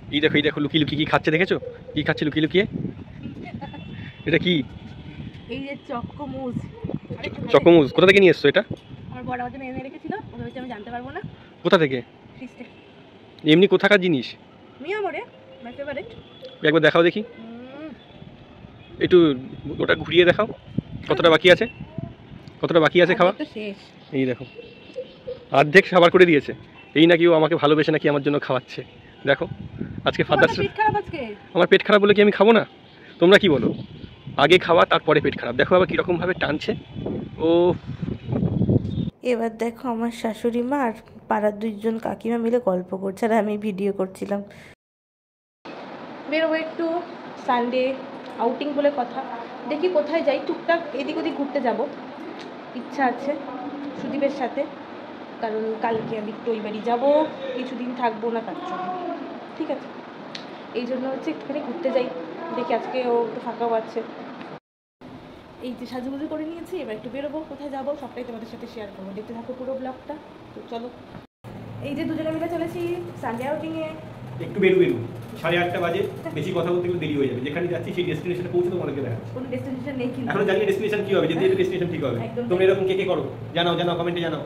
এই দেখো লুকিয়ে লুকিয়ে কি খাচ্ছে দেখেছো? কি খাচ্ছে লুকিয়ে লুকিয়ে? এটা কি? এই যে চক্কমুজ। চকোমুজ কোথা থেকে নিয়ে এসছো এটা? আমার বড় বাবা এনে রেখেছিল, ওটা হচ্ছে আমি জানতে পারবো না। কোথা থেকে? এমনি কোথাকার জিনিস? মিয়ামরে, মাই ফেভারিট। একবার দেখাও দেখি, একটু ওটা ঘুরিয়ে দেখাও। কতটা বাকি আছে? কতটা বাকি আছে খাওয়া? শেষ। এই দেখো অর্ধেক খাবার করে দিয়েছে। এই নাকি ও আমাকে ভালোবেসে নাকি আমার জন্য খাওয়াচ্ছে। দেখো আজকে ফাদার্স ডে। আমার পেট খারাপ বলে কি আমি খাবো না? তোমরা কি বলো? আগে খাওয়া তারপরে পেট খারাপ। দেখো আবার কীরকম ভাবে টানছে ও। এবার দেখো আমার শাশুড়ি মা আর পাড়ার দুইজন কাকিমা মিলে গল্প করছে আর আমি ভিডিও করছিলাম। বেরোবো একটু, সানডে আউটিং বলে কথা, দেখি কোথায় যাই। টুকটাক এদিক ওদিক ঘুরতে যাব, ইচ্ছা আছে সুদীপের সাথে, কারণ কালকে আমি একটু ওই বাড়ি যাবো, কিছুদিন থাকবো না তার জন্য। ঠিক আছে, এই জন্য হচ্ছে একটুখানি ঘুরতে যাই, দেখি আজকে ও একটু ফাঁকাও আছে। এই যে সাজুগুজু করে নিয়েছি, এবার একটু বেরোবো, কোথায় যাবো সবটাই তোমাদের সাথে শেয়ার করবো, দেখতে থাকো পুরো ব্লগটা। তো চলো, এই যে দুজনে মিলে চলেছি সানডে আউটিংয়ে। একটু বেরু 8:30 বাজে, বেশি কথা বলতে গেলে দেরি হয়ে যাবে। যেখানে যাচ্ছি সেই ডেস্টিনেশনে পৌঁছে তোমাদেরকে দেখাচ্ছি। কোনো ডেস্টিনেশন নেই কিন্তু এখনো জানি ডেস্টিনেশন কি হবে, যদি এটা ডেস্টিনেশন ঠিক হবে। তোমরা এরকম কে কে করো জানাও কমেন্টে জানাও।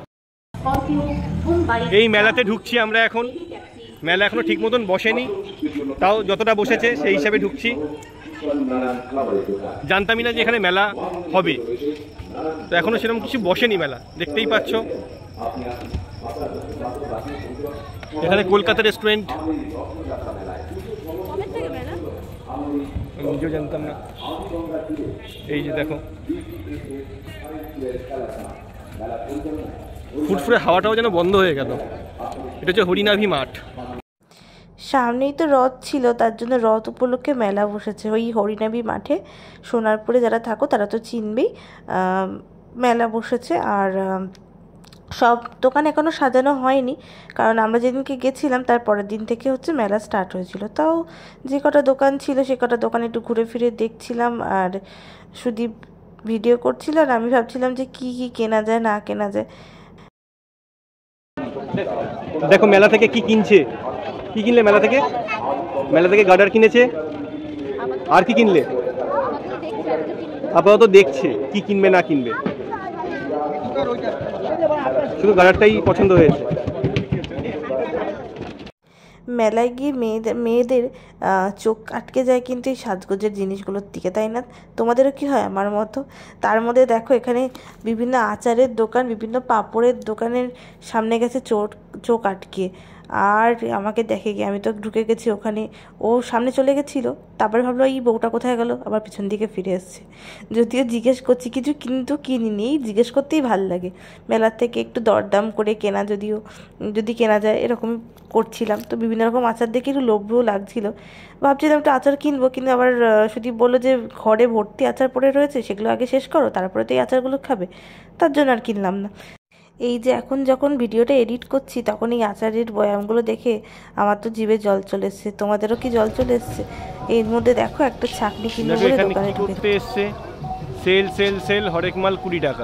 এই মেলাতে ঢুকছি আমরা এখন। মেলা এখনো ঠিক মতন বসেনি, তাও যতটা বসেছে সেই হিসাবে ঢুকছি। জানতামই না যে এখানে মেলা হবে, তো এখনো সেরকম কিছু বসেনি মেলা, দেখতেই পাচ্ছ। এখানে কলকাতা রেস্টুরেন্ট, নিজেও জানতাম না। এই যে দেখো ফুটফুরে হাওয়াটাও যেন বন্ধ হয়ে গেল। এটা হচ্ছে হরিনাভি মাঠ। সামনেই তো রথ ছিল, তার জন্য রথ উপলক্ষে মেলা বসেছে ওই হরিনাভি মাঠে। সোনারপুরে যারা থাকো তারা তো চিনবেই, মেলা বসেছে। আর সব দোকান এখনও সাজানো হয়নি, কারণ আমরা যেদিনকে গেছিলাম তার পরের দিন থেকে হচ্ছে মেলা স্টার্ট হয়েছিল। তাও যে কটা দোকান ছিল সে কটা দোকানে একটু ঘুরে ফিরে দেখছিলাম, আর সুদীপ ভিডিও করছিল, আর আমি ভাবছিলাম যে কি কি কেনা যায় না কেনা যায়। দেখো মেলা থেকে কি কিনছে। কি কিনলে মেলা থেকে? মেলা থেকে গার্ডার কিনেছে। আর কি কিনলে? আপাতত দেখছে কি কিনবে না কিনবে, শুধু গার্ডারটাই পছন্দ হয়েছে। মেলায় গিয়ে মেয়েদের চোখ আটকে যায় কিন্তু এই সাজগোজের জিনিসগুলোর দিকে, তাই না? তোমাদেরও কি হয় আমার মতো? তার মধ্যে দেখো এখানে বিভিন্ন আচারের দোকান, বিভিন্ন পাঁপড়ের দোকানের সামনে গেছে চোখ আটকে, আর আমাকে দেখে গিয়ে আমি তো ঢুকে গেছি ওখানে, ও সামনে চলে গেছিলো, তারপরে ভাবলো এই বউটা কোথায় গেল, আবার পিছন দিকে ফিরে এসছে। যদিও জিজ্ঞেস করছি কিছু, কিন্তু কিনিনি, জিজ্ঞেস করতেই ভাল লাগে। মেলার থেকে একটু দরদাম করে কেনা, যদি কেনা যায় এরকম করছিলাম। তো বিভিন্ন রকম আচার দেখে একটু লোভও লাগছিল, ভাবছিলাম একটু আচার কিনবো, কিন্তু আবার সুদীপ বললো যে ঘরে ভর্তি আচার পড়ে রয়েছে, সেগুলো আগে শেষ করো তারপরে তো এই আচারগুলো খাবে, তার জন্য আর কিনলাম না। এই যে এখন যখন ভিডিওটা এডিট করছি তখন এই আচারের বয়ামগুলো দেখে আমার তো জিভে জল চলে এসছে। তোমাদেরও কি জল চলে এসছে? এর মধ্যে দেখো একটা ছাকনি কিনবো বলে দোকানে ঢুকে এসছে। সেল সেল সেল, হরেক মাল 20 টাকা।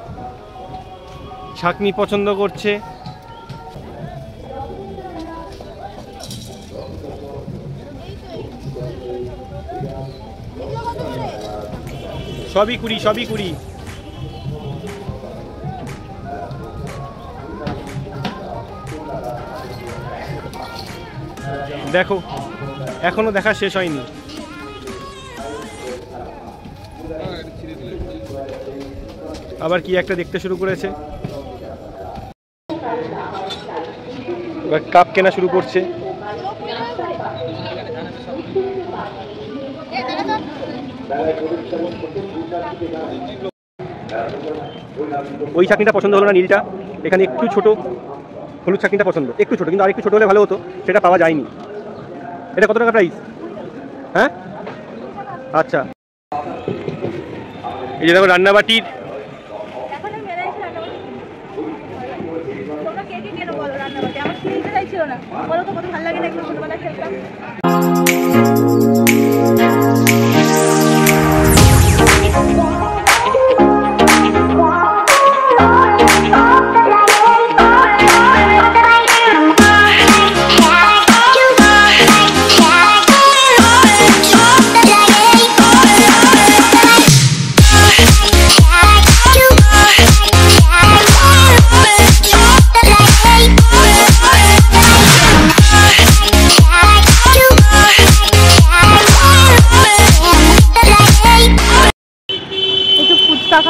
ছাকনি পছন্দ করছে। সবই 20। দেখো এখনো দেখা শেষ হয়নি। আবার কি একটা দেখতে শুরু করেছে, এবার কাপ কেনা শুরু করছে। ওই চাকনিটা পছন্দ হলো না, নীলটা। এখানে একটু ছোট হলুদ চাকনিটা পছন্দ, একটু ছোট, কিন্তু আর একটু ছোট হলে ভালো হতো, সেটা পাওয়া যায়নি। এটা কত টাকা প্রাইস? হ্যাঁ আচ্ছা, এই যে দেখো রান্নাবাটির।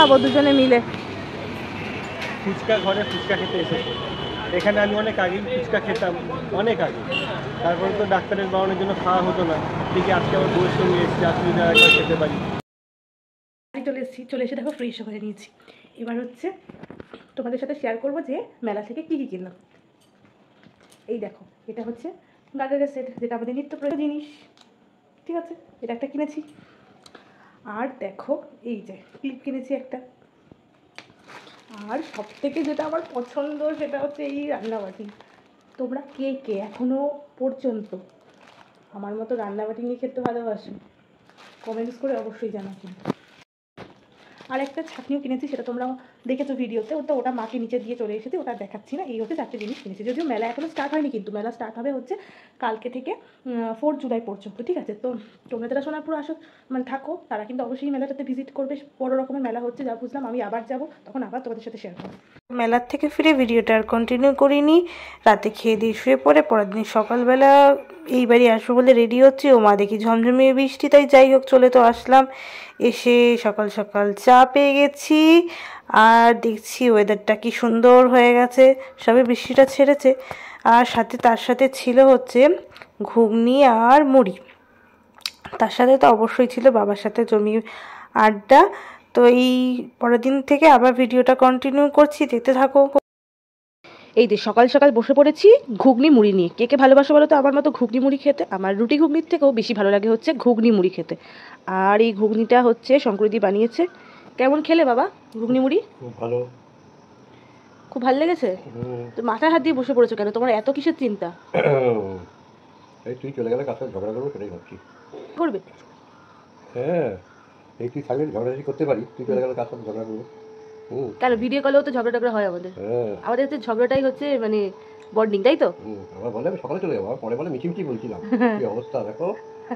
খাবো দুজনে মিলে। ফুচকা ঘরে ফুচকা খেতে এসেছি। এখানে আমি অনেক আগেই ফুচকা খেতাম, অনেক আগে। তারপরে তো ডাক্তারের বারণের জন্য খাওয়া হতো না। ঠিক আজকে আমার বউয়ের সঙ্গে এসেছি, আসলে একবার খেতে পারি। চলে এসে দেখো ফ্রেশ করে নিয়েছি। এবার হচ্ছে তোমাদের সাথে শেয়ার করবো যে মেলা থেকে কী কী কিনলাম। এই দেখো, এটা হচ্ছে গার্ডারের সেট, যেটা আমাদের নিত্য প্রয়োজনীয় জিনিস। ঠিক আছে, এটা একটা কিনেছি। আর দেখো এই যে ক্লিপ কিনেছি একটা। আর সব থেকে যেটা আমার পছন্দ সেটা হচ্ছে এই রান্নাবাটি। তোমরা কে কে এখনও পর্যন্ত আমার মতো রান্নাবাটি নিয়ে খেতে ভালোবাসো? কমেন্টস করে অবশ্যই জানাবেন। আর একটা ছাঁকনিও কিনেছি, সেটা তোমরা দেখেছো ভিডিওতে। ওটা মাকে নিচে দিয়ে চলে এসেছে, ওটা দেখাচ্ছি না। এই হচ্ছে 4টে জিনিস কিনেছি। যদিও মেলা এখনও স্টার্ট হয়নি, কিন্তু মেলা স্টার্ট হবে হচ্ছে কালকে থেকে 4 জুলাই পর্যন্ত। ঠিক আছে, তো তোমরা যারা সোনারপুর আসো মানে থাকো, তারা কিন্তু অবশ্যই মেলাটাতে ভিজিট করবে। বড় রকমের মেলা হচ্ছে, যা বুঝলাম। আমি আবার যাব, তখন আবার তোমাদের সাথে শেয়ার করবো। মেলার থেকে ফিরে ভিডিওটা আর কন্টিনিউ করিনি। রাতে খেয়ে দিয়ে শুয়ে পড়ে পরের দিন সকালবেলা এই বাড়ি আসবো বলে রেডি হচ্ছি। ও মা দেখি ঝমঝমিয়ে বৃষ্টি, তাই যাই হোক চলে তো আসলাম। এসে সকাল সকাল চা পেয়ে গেছি, আর দেখছি ওয়েদারটা কি সুন্দর হয়ে গেছে, সবে বৃষ্টিটা ছেড়েছে। আর তার সাথে ছিল হচ্ছে ঘুগনি আর মুড়ি। তার সাথে তো অবশ্যই ছিল বাবার সাথে জমি আড্ডা। তো এই পরের দিন থেকে আবার ভিডিওটা কন্টিনিউ করছি, দেখতে থাকো। এই যে সকাল সকাল বসে পড়েছি ঘুগনি মুড়ি নিয়ে। কে কে ভালোবাসো বলো তো আমার মতো ঘুগনি মুড়ি খেতে? আমার রুটি ঘুগনির থেকেও বেশি ভালো লাগে হচ্ছে ঘুগনি মুড়ি খেতে। আর এই ঘুগনিটা হচ্ছে শঙ্করদি বানিয়েছে। কেমন খেলে বাবা ঘুগনি মুড়ি? খুব ভালো। খুব ভালো লেগেছে? তো মাথায় হাত দিয়ে বসে পড়েছো কেন? তোমার এত কিসের চিন্তা? এই তুই চলে গেলে কার সাথে ঝগড়া করবো সেটাই ভাবছি। করবে? হ্যাঁ, এই তুই থাকলে ঝগড়াঝাড়ি করতে পারি, তুই চলে গেলে কার সাথে ঝগড়া করবো? কেন ভিডিও কলেও তো ঝগড়া টগড়া হয় আমাদের। আমাদের হচ্ছে ঝগড়াটাই হচ্ছে মানে বন্ডিং, তাই তো? আমার বলে আমি সকালে চলে যাবো, পরে বলে মিছিমিছি বলছিলাম। কি অবস্থা দেখো।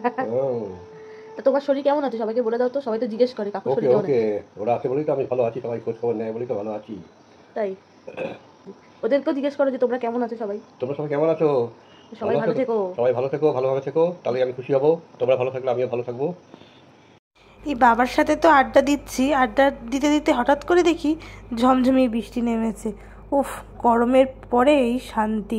তা তোমার শরীর কেমন আছে সবাইকে বলে দাও তো, সবাই তো জিজ্ঞেস করে কাকুর শরীর কেমন আছে। ওরা আছে বলেই তো আমি ভালো আছি, সবাই খোঁজ খবর নেয় বলেই তো ভালো আছি। তাই ওদেরকেও জিজ্ঞেস করো যে তোমরা কেমন আছো সবাই। তোমরা সবাই কেমন আছো? সবাই ভালো থেকো। সবাই ভালো থেকো, ভালোভাবে থেকো, তাহলে আমি খুশি হব। তোমরা ভালো থাকলে আমিও ভালো থাকবো। এই বাবার সাথে তো আড্ডা দিচ্ছি, আড্ডা দিতে দিতে হঠাৎ করে দেখি ঝমঝমিয়ে বৃষ্টি নেমেছে। উফ, গরমের পরে এই শান্তি।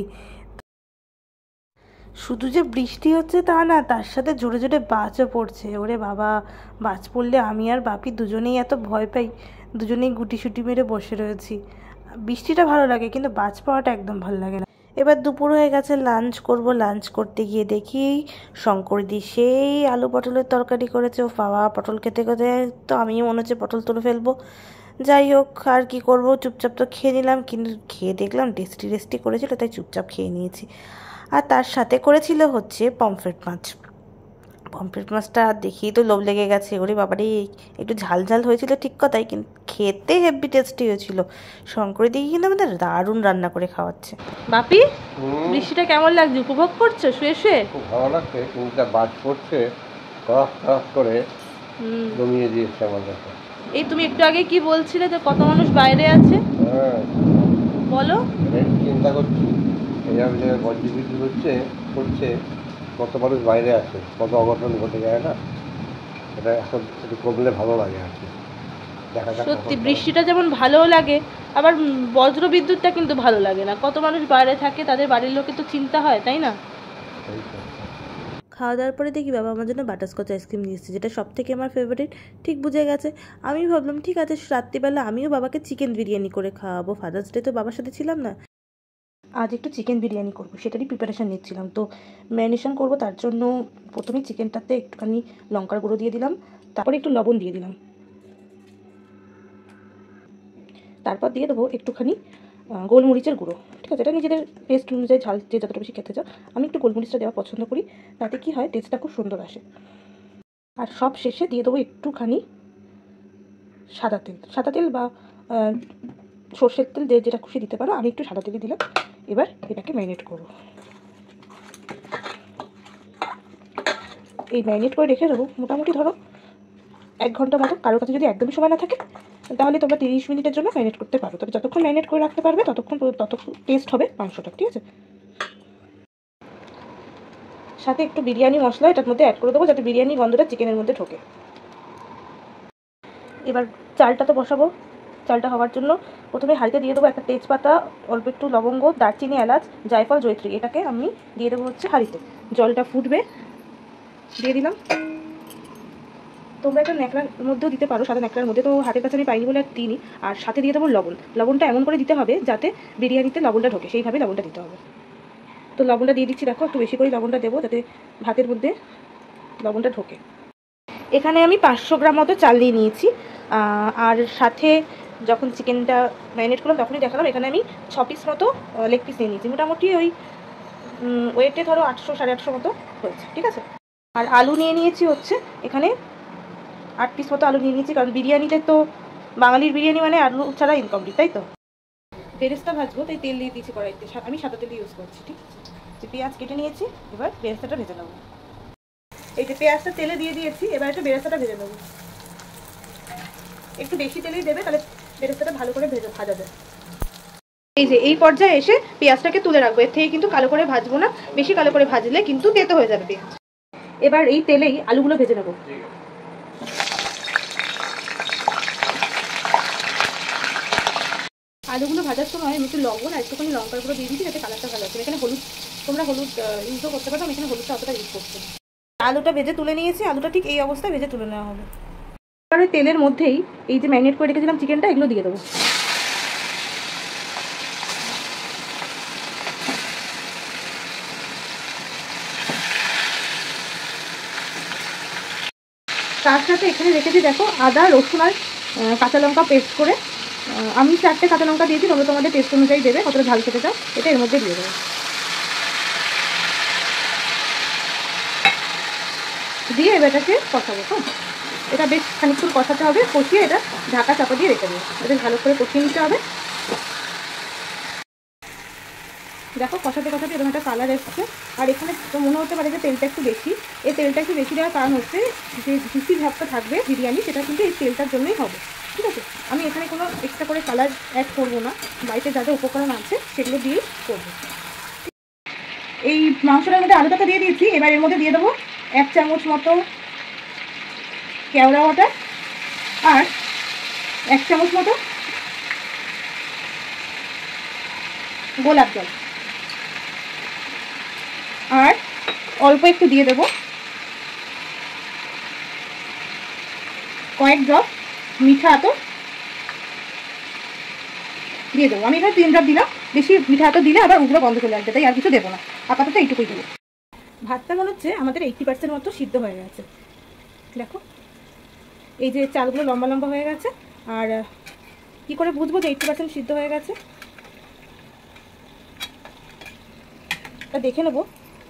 শুধু যে বৃষ্টি হচ্ছে তা না, তার সাথে জোরে জোরে বাজও পড়ছে। ওরে বাবা, বাজ পড়লে আমি আর বাপি দুজনেই এত ভয় পাই, দুজনেই গুটি সুটি মেরে বসে রয়েছি। বৃষ্টিটা ভালো লাগে, কিন্তু বাজ পাওয়াটা একদম ভালো লাগে না। এবার দুপুর হয়ে গেছে, লাঞ্চ করব। লাঞ্চ করতে গিয়ে দেখি শঙ্করদি সেই আলু পটলের তরকারি করেছে। ও বাবা, পটল খেতে খেতে তো আমি মনে হচ্ছে পটল তুলে ফেলবো। যাই হোক, আর কি করব, চুপচাপ তো খেয়ে নিলাম। কিন্তু খেয়ে দেখলাম টেস্টি করেছিল, তাই চুপচাপ খেয়ে নিয়েছি। আর তার সাথে করেছিল হচ্ছে পমফ্রেট মাছ। পমফ্রেট মাছটা দেখেই তো লোভ লেগে গেছে। ওরে বাবারে, একটু ঝাল ঝাল হয়েছিল ঠিক কথাই, কিন্তু খেতে হেভি টেস্টি হয়েছিল। শঙ্করের দিকে কিন্তু আমাদের দারুণ রান্না করে খাওয়াচ্ছে। বাপি, বৃষ্টিটা কেমন লাগছে? উপভোগ করছো শুয়ে শুয়ে? খুব ভালো লাগছে, কিন্তু বাজ পড়ছে খরাস করে জমিয়ে দিয়েছে আমার কাছে। এই তুমি একটু আগে কি বলছিলে যে কত মানুষ বাইরে আছে? বলো। চিন্তা করছি এইভাবে যে বজ্রবিদ্যুৎ করছে, কত মানুষ বাইরে আছে, কত অঘটন ঘটে যায় না। এটা এখন একটু কমলে ভালো লাগে আর কি। সত্যি বৃষ্টিটা যেমন ভালো লাগে, আবার বজ্র বিদ্যুৎটা কিন্তু ভালো লাগে না। কত মানুষ বাইরে থাকে, তাদের বাড়ির লোকে তো চিন্তা হয়, তাই না? খাওয়া দাওয়ার পরে দেখি বাবা আমার জন্য বাটারস্কচ আইসক্রিম নিয়ে এসেছে, যেটা সব থেকে আমার ফেভারিট। ঠিক বুঝে গেছে। আমি ভাবলাম ঠিক আছে, রাত্রিবেলা আমিও বাবাকে চিকেন বিরিয়ানি করে খাওয়াবো। ফাদার্স ডে তো বাবার সাথে ছিলাম না, আজ একটু চিকেন বিরিয়ানি করবো, সেটারই প্রিপারেশান নিচ্ছিলাম। তো ম্যারিনেশন করবো, তার জন্য প্রথমেই চিকেনটাতে একটুখানি লঙ্কার গুঁড়ো দিয়ে দিলাম, তারপরে একটু লবণ দিয়ে দিলাম, তারপর দিয়ে দেবো একটুখানি গোলমরিচের গুঁড়ো। ঠিক আছে, এটা নিজেদের টেস্ট অনুযায়ী ঝাল যে যতটা বেশি খেতে চাও। আমি একটু গোলমরিচটা দেওয়া পছন্দ করি, তাতে কি হয় টেস্টটা খুব সুন্দর আসে। আর সব শেষে দিয়ে দেবো একটুখানি সাদা তেল বা সর্ষের তেল, যেটা খুশি দিতে পারো। আমি একটু সাদা তেলই দিলাম। এবার এটাকে ম্যারিনেট করব। এই ম্যারিনেট করে রেখে দেবো মোটামুটি ধরো 1 ঘন্টা মতো। কারোর কাছে যদি একদমই সময় না থাকে তাহলে তোমরা 30 মিনিটের জন্য ম্যারিনেট করতে পারো। তবে যতক্ষণ ম্যারিনেট করে রাখতে পারবে তত টেস্ট হবে মাংসটা। ঠিক আছে, সাথে একটু বিরিয়ানি মশলা এটার মধ্যে অ্যাড করে দেবো, যাতে বিরিয়ানি গন্ধটা চিকেনের মধ্যে ঢোকে। এবার চালটা তো বসাবো। চালটা হওয়ার জন্য প্রথমে হাঁড়িতে দিয়ে দেবো একটা তেজপাতা, অল্প একটু লবঙ্গ, দারচিনি, এলাচ, জায়ফল, জয়ত্রী, এটাকে আমি দিয়ে দেবো হচ্ছে হাঁড়িতে। জলটা ফুটবে, দিয়ে দিলাম। তোমরা একটা ন্যাকড়ার মধ্যেও দিতে পারো, সাদা ন্যাকড়ার মধ্যে, তো হাতের কাছে আমি পাইনি বলে আর দিইনি। আর সাথে দিয়ে দেবো লবণ। লবণটা এমন করে দিতে হবে যাতে বিরিয়ানিতে লবণটা ঢোকে, সেইভাবে লবণটা দিতে হবে। তো লবণটা দিয়ে দিচ্ছি, দেখো একটু বেশি করে লবণটা দেবো যাতে ভাতের মধ্যে লবণটা ঢোকে। এখানে আমি 500 গ্রাম মতো চাল নিয়ে নিয়েছি। আর সাথে যখন চিকেনটা ম্যারিনেট করলাম তখনই দেখালাম, এখানে আমি 6 পিস মতো লেগ পিস নিয়ে নিয়েছি। মোটামুটি ওই ওয়েটে ধরো 800 850 মতো হয়েছে, ঠিক আছে। আর আলু নিয়ে নিয়েছি হচ্ছে এখানে 8 পিস মতো আলু নিয়ে নিয়েছি, কারণ বিরিয়ানিতে তো বাঙালির বিরিয়ানি মানে আলু ছাড়া ইনকমপ্লিট, তাই তো। বেরেস্তা ভাজবো, তাই তেল দিয়ে দিয়েছি কড়াইতে। আমি সাদা তেল ইউজ করছি, ঠিক আছে। যে পেঁয়াজ কেটে নিয়েছি, এবার বেরেস্তাটা ভেজে নেবো। এই যে পেঁয়াজটা তেলে দিয়ে দিয়েছি, এবার একটু বেরেস্তাটা ভেজে নেবো। একটু বেশি তেলেই দেবে, তাহলে বেরেস্তাটা ভালো করে ভাজা যায়। এই যে এই পর্যায়ে এসে পেঁয়াজটাকে তুলে রাখবো, এর থেকে কিন্তু কালো করে ভাজবো না, বেশি কালো করে ভাজলে কিন্তু তেতো হয়ে যাবে পেঁয়াজ। এবার এই তেলেই আলুগুলো ভেজে নেবো। আলুগুলো ভাজার সময় আমি একটু লবণ আর একটুখানি লঙ্কার গুঁড়ো দিয়ে দিচ্ছি যাতে কালারটা ভালো আসে। এখানে হলুদ, তোমরা হলুদ ইউজও করতে পারো, আমি এখানে হলুদটা অতটা ইউজ করছি। আলুটা ভেজে তুলে নিয়েছি, আলুটা ঠিক এই অবস্থায় ভেজে তুলে নেওয়া হবে। এবার ওই তেলের মধ্যেই এই যে ম্যারিনেট করে রেখেছিলাম চিকেনটা, এগুলো দিয়ে দেবো। তার সাথে এখানে রেখেছি দেখো আদা, রসুন আর কাঁচা লঙ্কা পেস্ট করে। আমি 4টে কাঁচা লঙ্কা দিয়েছি, তোমরা তোমাদের টেস্ট অনুযায়ী দেবে, কতটা ঝাল খেতে চাও এটা এর মধ্যে দিয়ে দেবো। দিয়ে এবার এটাকে কষাবো। হ্যাঁ, এটা বেশ খানিকক্ষণ কষাতে হবে, কষিয়ে এটা ঢাকা চাপা দিয়ে রেখে দেবো। এটা ভালো করে কষিয়ে নিতে হবে। দেখো কষাতে কষাতে এরকম একটা কালার এসছে। আর এখানে তো মনে হতে পারে যে তেলটা একটু বেশি, এই তেলটা একটু বেশি দেওয়ার কারণ হচ্ছে যে জুসি ভাবটা থাকবে বিরিয়ানি, সেটা কিন্তু এই তেলটার জন্যই হবে, ঠিক আছে। আমি এখানে কোনো এক্সট্রা করে কালার অ্যাড করবো না, বাড়িতে যা যা উপকরণ আছে সেগুলো দিয়েই করবো। এই মাংসটার মধ্যে আলুটাকে দিয়ে দিয়েছি, এবার এর মধ্যে দিয়ে দেবো 1 চামচ মতো কেওড়া ওয়াটার আর 1 চামচ মতো গোলাপ জল, আর অল্প একটু দিয়ে দেবো কয়েক ড্রপ মিঠা আতর দিয়ে দেবো। আমি এখানে 3 ড্রপ দিলাম, বেশি মিঠা আতর দিলে আবার উগ্র গন্ধ চলে আসবে, তাই আর কিছু দেবো না, আপাতত এইটুকুই দেবো। ভাতটা মনে হচ্ছে আমাদের 80% মতো সিদ্ধ হয়ে গেছে। দেখো এই যে চালগুলো লম্বা লম্বা হয়ে গেছে। আর কি করে বুঝবো যে 80% সিদ্ধ হয়ে গেছে, তা দেখে নেবো।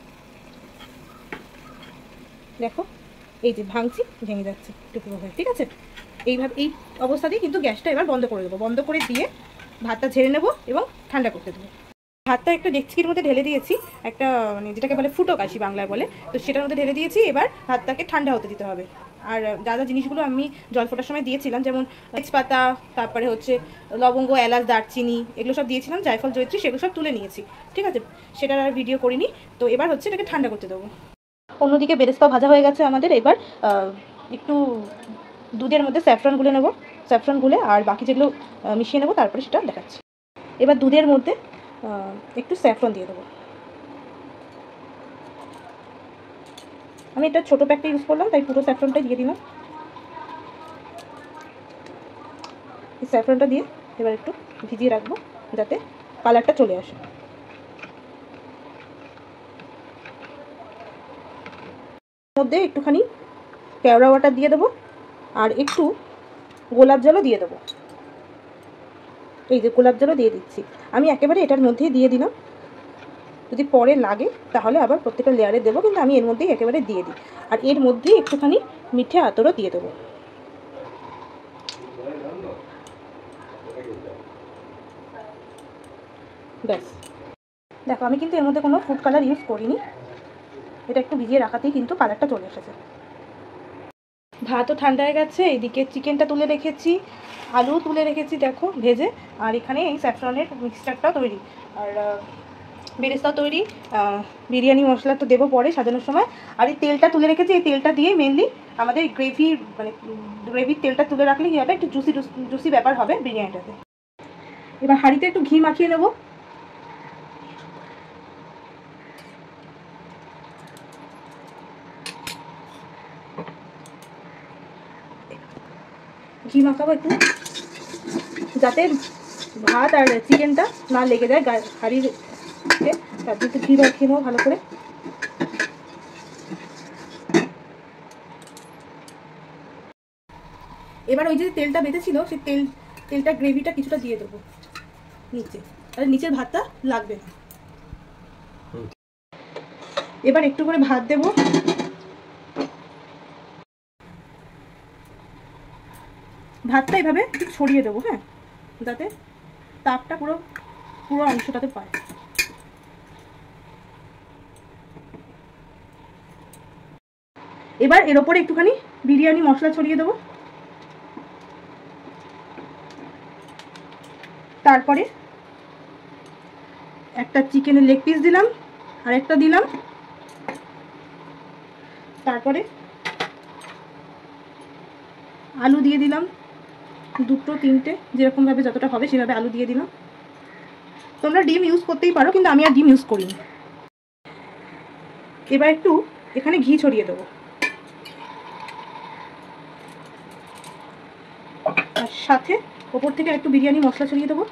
দেখো এই যে ভাঙছি, ভেঙে যাচ্ছে টুকরো হয়ে, ঠিক আছে। এইভাবে এই অবস্থাতেই কিন্তু গ্যাসটা এবার বন্ধ করে দেবো। বন্ধ করে দিয়ে ভাতটা ঝেড়ে নেবো এবং ঠান্ডা করতে দেবো। ভাতটা একটা ডেকচির মধ্যে ঢেলে দিয়েছি, একটা মানে যেটাকে বলে ফুটো কাশি বাংলায় বলে, তো সেটার মধ্যে ঢেলে দিয়েছি। এবার ভাতটাকে ঠান্ডা হতে দিতে হবে। আর যা যা জিনিসগুলো আমি জল ফোটার সময় দিয়েছিলাম, যেমন তেজপাতা, তারপরে হচ্ছে লবঙ্গ, এলাচ, দারচিনি, এগুলো সব দিয়েছিলাম, জায়ফল, জয়ত্রী, সেগুলো সব তুলে নিয়েছি, ঠিক আছে। সেটার আর ভিডিও করিনি। তো এবার হচ্ছে এটাকে ঠান্ডা করতে দেবো। অন্যদিকে বেরেস্তাও ভাজা হয়ে গেছে আমাদের। এবার একটু দুধের মধ্যে স্যাফরন গুলে নেবো, স্যাফরন গুলে আর বাকি যেগুলো মিশিয়ে নেবো, তারপরে সেটা দেখাচ্ছি। এবার দুধের মধ্যে একটু স্যাফরন দিয়ে দেবো। আমি এটা ছোটো প্যাকটা ইউজ করলাম, তাই পুরো স্যাফরনটা দিয়ে দিলাম। এই স্যাফরনটা দিয়ে এবার একটু ভিজিয়ে রাখবো যাতে কালারটা চলে আসে। মধ্যে একটুখানি কেওড়া ওয়াটার দিয়ে দেবো আর একটু গোলাপ জলও দিয়ে দেবো। এই যে গোলাপ জলও দিয়ে দিচ্ছি, আমি একেবারে এটার মধ্যেই দিয়ে দিলাম। যদি পরে লাগে তাহলে আবার প্রত্যেকটা লেয়ারে দেবো, কিন্তু আমি এর মধ্যেই একেবারে দিয়ে দিই। আর এর মধ্যেই একটুখানি মিঠে আতরও দিয়ে দেবো। ব্যাস, দেখো আমি কিন্তু এর মধ্যে কোনো ফুড কালার ইউজ করিনি, এটা একটু ভিজিয়ে রাখাতেই কিন্তু কালারটা চলে এসেছে। ভাতও ঠান্ডা হয়ে গেছে, এইদিকে চিকেনটা তুলে রেখেছি, আলু তুলে রেখেছি দেখো ভেজে, আর এখানে এই স্যাফরনের মিক্সচারটাও তৈরি। আর বেরেস্তাও তৈরি। বিরিয়ানি মশলা তো দেবো পরে সাজানোর সময়। আর এই তেলটা তুলে রেখেছি, এই তেলটা দিয়ে মেনলি আমাদের গ্রেভির মানে গ্রেভির তেলটা তুলে রাখলে কী হবে, একটু জুসি জুসি ব্যাপার হবে বিরিয়ানিটাতে। এবার হাঁড়িতে একটু ঘি মাখিয়ে নেবো। ঘি মাখাবো একটু, যাতে ভাত আর চিকেনটা না লেগে যায় হাঁড়ির, তারপর একটু ঘি মাখিয়ে নেবো ভালো করে। এবার ওই যে তেলটা বেঁধেছিল সেই তেলটা গ্রেভিটা কিছুটা দিয়ে দেবো নিচে, তাহলে নিচের ভাতটা লাগবে না। এবার একটু করে ভাত দেবো। ভাতটা এভাবে একটু ছড়িয়ে দেবো, হ্যাঁ, যাতে তাপটা পুরো অংশটাতে পায়। এবার এর ওপরে একটুখানি বিরিয়ানি মশলা ছড়িয়ে দেবো। তারপরে একটা চিকেনের লেগ পিস দিলাম, আর একটা দিলাম। তারপরে আলু দিয়ে দিলাম, 2-3টে, যেরকমভাবে যতটা হবে সেভাবে আলু দিয়ে দিলাম। তোমরা ডিম ইউজ করতেই পারো, কিন্তু আমি আর ডিম ইউজ করিনি। এবার একটু এখানে ঘি ছড়িয়ে দেবো, আর সাথে ওপর থেকে একটু বিরিয়ানি মশলা ছড়িয়ে দেবো।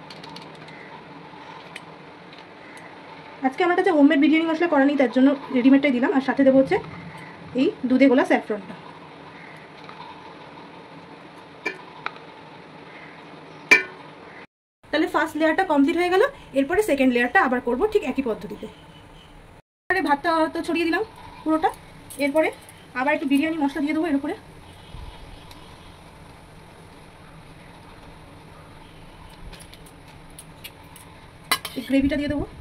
আজকে আমার কাছে হোমমেড বিরিয়ানি মশলা করা নেই, তার জন্য রেডিমেডটাই দিলাম। আর সাথে দেবো হচ্ছে এই দুধে গোলা স্যাফরনটা। তাহলে ফার্স্ট লেয়ারটা কমপ্লিট হয়ে গেল। এরপরে সেকেন্ড লেয়ারটা আবার করব ঠিক একই পদ্ধতিতে। ভাতটা তো ছড়িয়ে দিলাম পুরোটা। এরপরে আবার একটু বিরিয়ানি মশলা দিয়ে দেবো এর উপরে। গ্রেভিটা দিয়ে দেবো।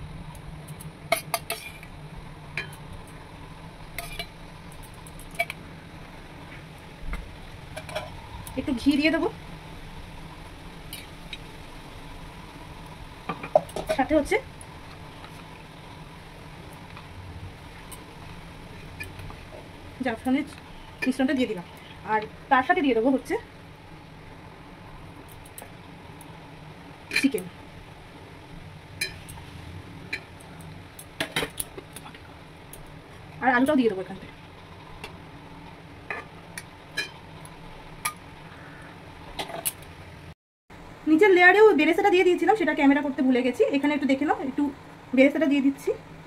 একটু ঘি দিয়ে দেবো, সাথে হচ্ছে জাফরানের মিশ্রণটা দিয়ে দিলাম। আর তার সাথে দিয়ে দেবো হচ্ছে চিকেন। আর আলুটাও দিয়ে দেবো এখান থেকে। নিচের লেয়ারেও বেরেস্তাটা দিয়ে দিয়েছিলাম, সেটা ক্যামেরা করতে ভুলে গেছি। এখানে একটু দেখে নাও, একটু বেরেস্তাটা দিয়ে দিচ্ছি।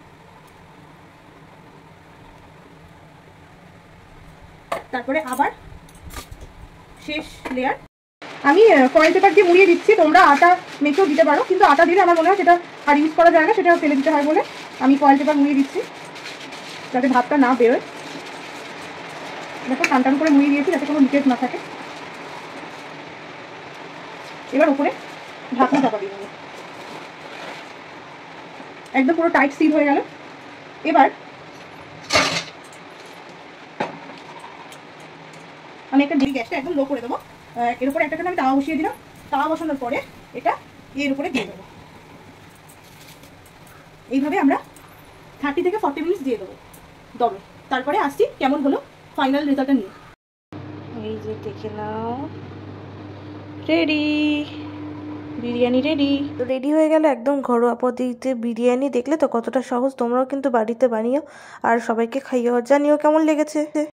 তারপরে আবার শেষ লেয়ার আমি ফয়েল পেপার দিয়ে মুড়িয়ে দিচ্ছি। তোমরা আটা মেখেও দিতে পারো, কিন্তু আটা দিলে আমার মনে হয় সেটা আর ইউজ করা যায় না, সেটা ফেলে দিতে হয় বলে আমি ফয়েল পেপার মুড়িয়ে দিচ্ছি, যাতে ভাতটা না বেরোয়। দেখো টান করে মুড়িয়ে দিয়েছি, যাতে কোনো লিকেজ না থাকে। এবার উপরে ঢাকনা চাপা দিয়ে দেবো, একদম পুরো টাইট সিল হয়ে গেল। এবার আমি একটা গ্যাসটা একদম লো করে দেবো। এর উপরে একটা আমি তাওয়া বসিয়ে দিলাম। তাওয়া বসানোর পরে এটা এর উপরে দিয়ে দেবো। এইভাবে আমরা 30 থেকে 40 মিনিট দিয়ে দেবো দমে। তারপরে আসছি কেমন হলো ফাইনাল রেজাল্টটা নিয়ে। এই যে দেখে নাও, রেডি, বিরিয়ানি রেডি। তো রেডি হয়ে গেল একদম ঘরোয়া পদ্ধতিতে বিরিয়ানি। দেখলে তো কতটা সহজ, তোমরাও কিন্তু বাড়িতে বানিও আর সবাইকে খাইও, জানিও কেমন লেগেছে।